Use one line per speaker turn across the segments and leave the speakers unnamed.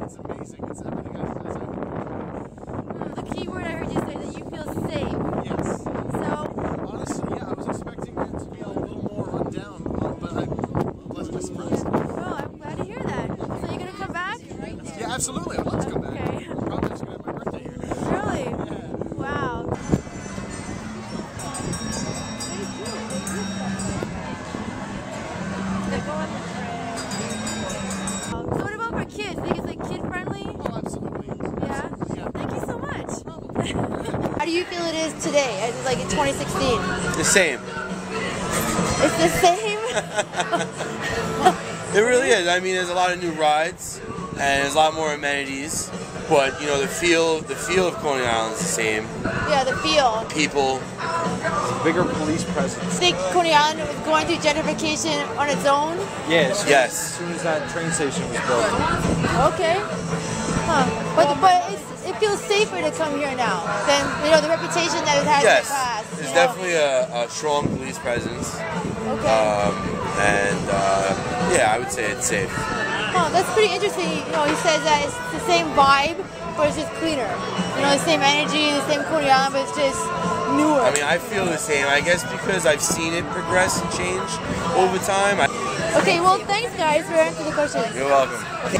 It's amazing. It's everything I said.
The key word I heard you say that you feel safe.
Yes.
So,
honestly, yeah, I was expecting it to be a little more run down, but I'm pleasantly surprised.
oh, I'm glad to hear that. So you're gonna come back?
Yeah, absolutely. I'd love to come back.
Okay.
I'm probably just gonna have my birthday here.
Really?
Yeah.
Wow. So what about for kids? Think it's like kid friendly?
Oh, absolutely.
Yeah?
Yeah.
Thank you so much. How do you feel it is today, like in 2016?
The same.
It's the same?
It really is. I mean, there's a lot of new rides, and there's a lot more amenities. But you know, the feel of Coney Island is the same.
Yeah, the feel.
People.
Bigger police presence.
Think Coney Island was going through gentrification on its own?
Yes.
Yes.
As soon as that train station was built.
Okay. Huh. But it feels safer to come here now than the reputation that it had in the past.
There's definitely a strong police presence.
Okay.
Yeah, I would say it's safe.
Oh, that's pretty interesting. He says that it's the same vibe, but it's just cleaner. The same energy, the same Coney Island, but it's just newer.
I mean, I feel the same. I guess because I've seen it progress and change over time.
Okay, well, thanks, guys, for answering the questions.
You're welcome.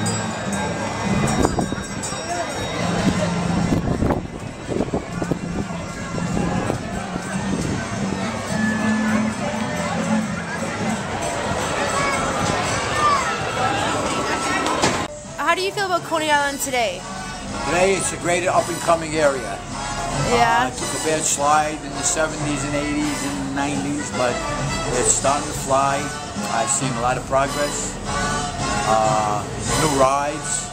How do you feel about Coney Island today?
Today it's a great up-and-coming area.
Yeah.
It took a bad slide in the 70s and 80s and 90s, but it's starting to fly. I've seen a lot of progress. New rides.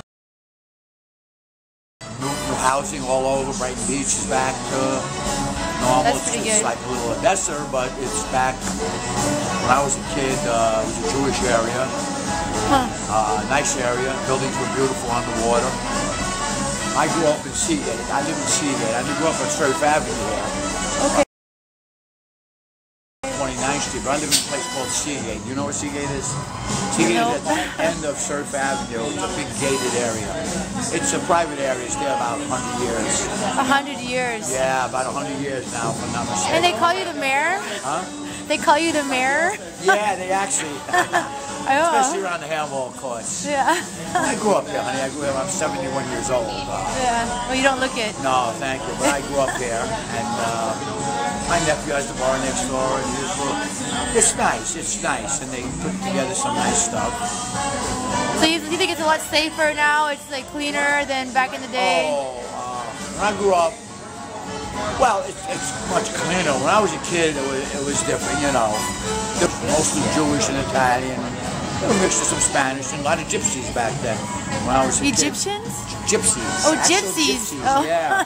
New housing all over. Brighton Beach is back to normal.
That's pretty
It's
good.
like a little lesser, but it's back. When I was a kid, it was a Jewish area. Nice area. Buildings were beautiful on the water. I grew up in Seagate. I live in Seagate. I grew up on Surf Avenue here.
Okay.
29th Street, but I live in a place called Seagate. You know where Seagate is? Seagate is at the end of Surf Avenue. It's a big gated area. It's a private area. It's there about 100 years.
100 years.
Yeah, about 100 years now, if I'm not mistaken.
And they call you the mayor?
Huh?
They call you the mayor?
Yeah, they actually. Especially around the Hamwell course.
Yeah.
I grew up here, honey. I grew up. I'm 71 years old.
Yeah. Well, you don't look it.
No, thank you. But I grew up there, and my nephew has the bar next door, and it's nice. It's nice, and they put together some nice stuff.
So you think it's a lot safer now? It's like cleaner than back in the day?
Oh, when I grew up, well, it's much cleaner. When I was a kid, it was different, Mostly Jewish and Italian. A mix of some Spanish and a lot of gypsies back then. When I was a
Egyptians?
kid. Gypsies.
Oh,
Actual
gypsies. Oh.
Yeah.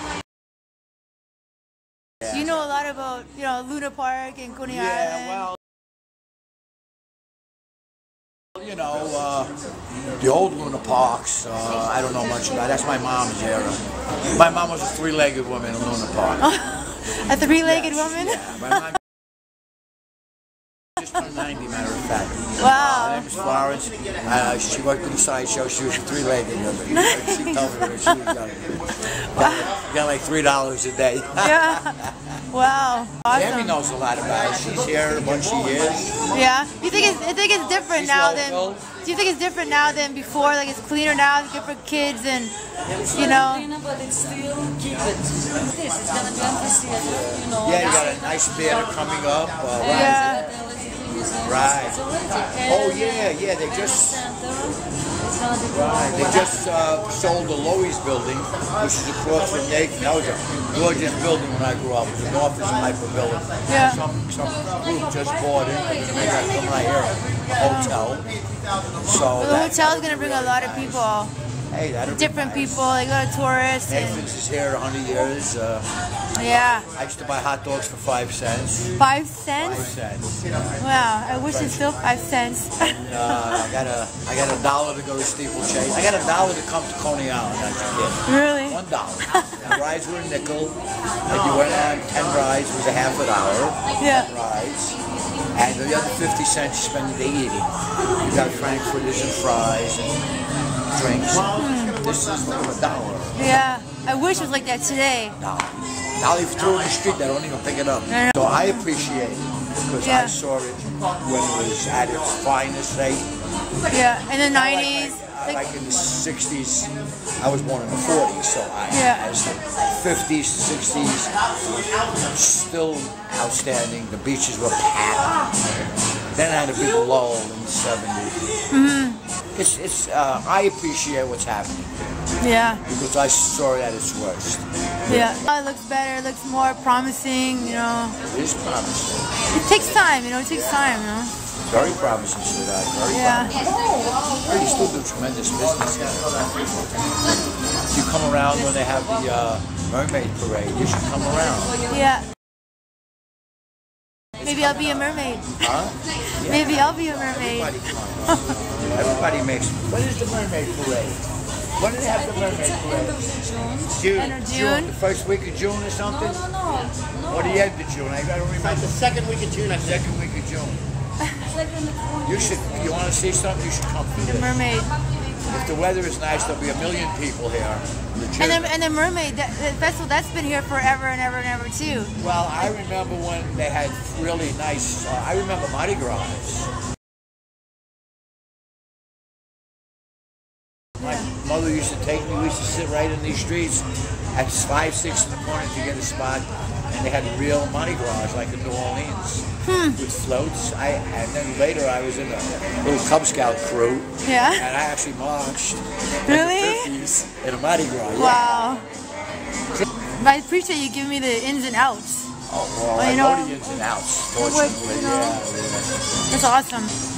You know a lot about, Luna Park and Coney Island?
Yeah, well, the old Luna Parks, I don't know much about. That's my mom's era. My mom was a three-legged woman in Luna Park.
A three-legged woman?
Yeah, my mom just turned 90, matter of fact.
Wow.
Her name was Florence. She worked in the sideshow. She was a three-legged woman. She told me when she was young. Got like $3 a day.
Yeah. Wow. Awesome.
Tammy knows a lot about it. She's here a bunch of years.
Yeah. You think it's different now than? Do you think it's different now than before? Like it's cleaner now, it's good for kids, and
Cleaner, but it's still keep it. It's gonna be amphitheater,
Yeah, you got a nice theater coming up.
Yeah.
Right. Oh yeah. They just sold the Loews building, which is across from Nathan. That was a gorgeous building when I grew up. It was an office type of building.
Yeah.
Some group just bought it. They got from right here, a hotel. So
The hotel is gonna bring a lot of people.
Hey, that'll
Different
be nice.
people, like a lot of tourists.
Nathan's is here 100 years.
Yeah.
I used to buy hot dogs for 5 cents.
5
5
cents?
cents.
Wow, I wish it's still 5 cents.
And I got a $1 to go to Steeplechase. I got $1 to come to Coney Island as a kid.
Really?
$1. And rides were a nickel. If you went on 10 rides, it was a half an hour.
Yeah.
10 rides. And the other 50 cents you spend the day eating. You got frankfurters and fries and drinks. This is like $1.
Yeah. I wish it was like that today.
No. Now they throw it in the street, they don't even pick it up. So I appreciate it because I saw it when it was at its finest, say.
Yeah, in the 90s.
Like in the 60s, I was born in the 40s, so as the 50s, 60s, still outstanding. The beaches were packed. Then I had a big lull in the 70s. I appreciate what's happening.
Yeah.
Because I saw it at its worst.
Yeah. It looks better, it looks more promising, you know.
It is promising.
It takes time, you know, it takes time, you know.
Very promising, sweetheart. Very promising. You still do tremendous business here. You come around when they have the mermaid parade. You should come around.
Yeah. Maybe I'll be a mermaid.
Huh? Yeah.
Maybe I'll be a mermaid.
Everybody makes. When is the mermaid parade? When do they have the mermaid parade? June. The first week of June or something?
No.
Or the end of June? I don't remember.
Like the second week of June, I think.
Second week of June. You want to see something? You should come.
The mermaid.
If the weather is nice, there'll be 1 million people here.
And the mermaid the festival, that's been here forever and ever and ever too.
Well, I remember when they had really nice. I remember Mardi Gras. My mother used to take me. We used to sit right in these streets at 5, 6 in the morning to get a spot, and they had real Mardi Gras like in New Orleans with floats. And then later I was in a little Cub Scout crew.
Yeah.
And I actually marched.
Really?
In the 50s in a Mardi Gras. Yeah.
Wow. But I appreciate you giving me the ins and outs.
Oh, well, I know the ins and outs. Fortunately, yeah.
That's awesome.